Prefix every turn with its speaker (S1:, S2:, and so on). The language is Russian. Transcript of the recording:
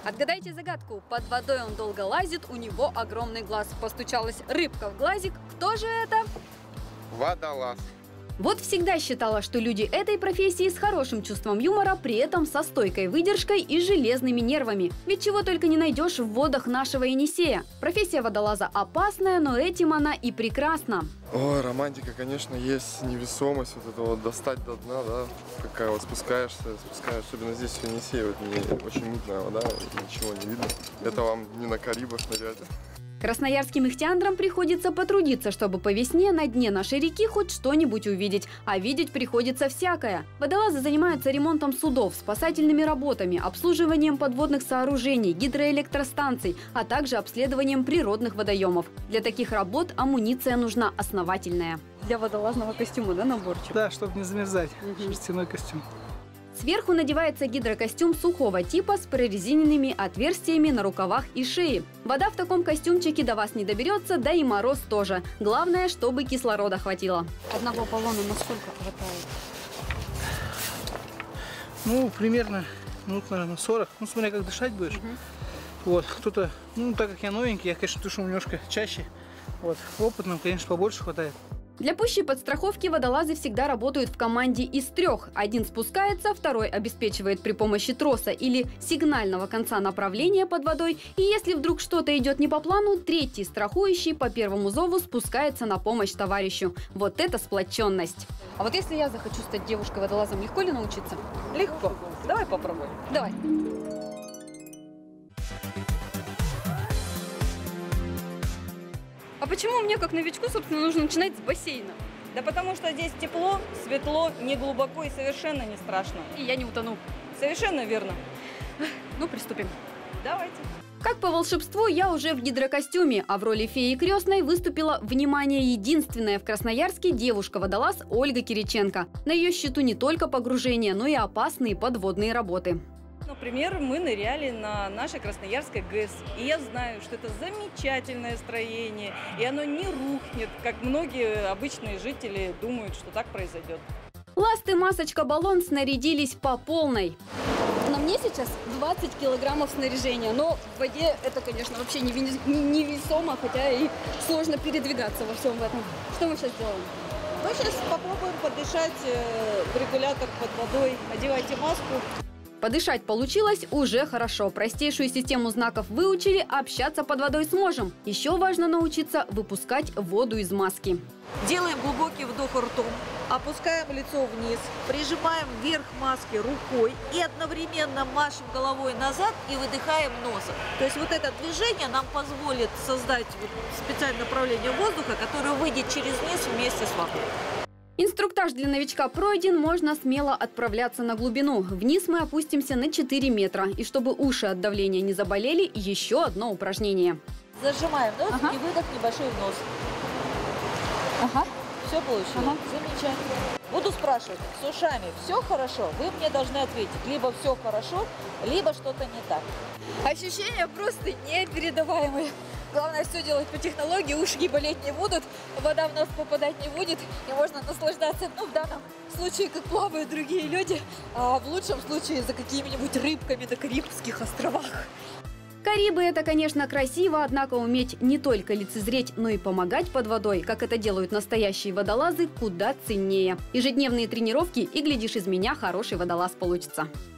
S1: Отгадайте загадку. Под водой он долго лазит, у него огромный глаз. Постучалась рыбка в глазик. Кто же это?
S2: Водолаз.
S1: Вот всегда считала, что люди этой профессии с хорошим чувством юмора, при этом со стойкой выдержкой и железными нервами. Ведь чего только не найдешь в водах нашего Енисея. Профессия водолаза опасная, но этим она и прекрасна.
S2: Ой, романтика, конечно, есть, невесомость, вот это вот достать до дна, да, какая вот спускаешься, особенно здесь в Енисее, вот не очень мутная вода, ничего не видно. Это вам не на Карибах нырять.
S1: Красноярским ихтиандрам приходится потрудиться, чтобы по весне на дне нашей реки хоть что-нибудь увидеть. А видеть приходится всякое. Водолазы занимаются ремонтом судов, спасательными работами, обслуживанием подводных сооружений, гидроэлектростанций, а также обследованием природных водоемов. Для таких работ амуниция нужна основательная. Для водолазного костюма, да, наборчик?
S3: Да, чтобы не замерзать. Шерстяной костюм.
S1: Сверху надевается гидрокостюм сухого типа с прорезиненными отверстиями на рукавах и шее. Вода в таком костюмчике до вас не доберется, да и мороз тоже. Главное, чтобы кислорода хватило. Одного баллона на сколько хватает?
S3: Ну, примерно минут, наверное, 40. Ну, смотря как дышать будешь. Вот, кто-то, ну, так как я новенький, я, конечно, душу немножко чаще. Вот, опытным, конечно, побольше хватает.
S1: Для пущей подстраховки водолазы всегда работают в команде из трех. Один спускается, второй обеспечивает при помощи троса или сигнального конца направления под водой. И если вдруг что-то идет не по плану, третий, страхующий, по первому зову спускается на помощь товарищу. Вот это сплоченность. А вот если я захочу стать девушкой-водолазом, легко ли научиться?
S4: Легко. Давай попробуем.
S1: Давай. А почему мне, как новичку, собственно, нужно начинать с бассейна?
S4: Да потому что здесь тепло, светло, не глубоко и совершенно не страшно.
S1: И я не утону.
S4: Совершенно верно.
S1: Ну, приступим.
S4: Давайте.
S1: Как по волшебству, я уже в гидрокостюме, а в роли феи крестной выступила, внимание, единственная в Красноярске девушка-водолаз Ольга Кириченко. На ее счету не только погружения, но и опасные подводные работы.
S4: Например, мы ныряли на нашей Красноярской ГЭС. И я знаю, что это замечательное строение, и оно не рухнет, как многие обычные жители думают, что так произойдет.
S1: Ласты, масочка, баллон снарядились по полной. На мне сейчас 20 килограммов снаряжения, но в воде это, конечно, вообще невесомо, хотя и сложно передвигаться во всем этом. Что мы сейчас делаем?
S4: Мы сейчас попробуем подышать в регулятор под водой. Одевайте маску.
S1: Подышать получилось уже хорошо. Простейшую систему знаков выучили, общаться под водой сможем. Еще важно научиться выпускать воду из маски.
S5: Делаем глубокий вдох ртом, опускаем лицо вниз, прижимаем вверх маски рукой и одновременно машем головой назад и выдыхаем носом. То есть вот это движение нам позволит создать специальное направление воздуха, которое выйдет через низ вместе с водой.
S1: Инструктаж для новичка пройден, можно смело отправляться на глубину. Вниз мы опустимся на 4 метра. И чтобы уши от давления не заболели, еще одно упражнение.
S5: Зажимаем нос и выдох небольшой в нос. Все получилось? Замечательно. Буду спрашивать, с ушами все хорошо? Вы мне должны ответить, либо все хорошо, либо что-то не так.
S6: Ощущения просто непередаваемые. Главное все делать по технологии, уши не болеть не будут, вода в нос попадать не будет, и можно наслаждаться, ну, в данном случае, как плавают другие люди, а в лучшем случае за какими-нибудь рыбками на Карибских островах.
S1: Карибы – это, конечно, красиво, однако уметь не только лицезреть, но и помогать под водой, как это делают настоящие водолазы, куда ценнее. Ежедневные тренировки, и, глядишь, из меня хороший водолаз получится.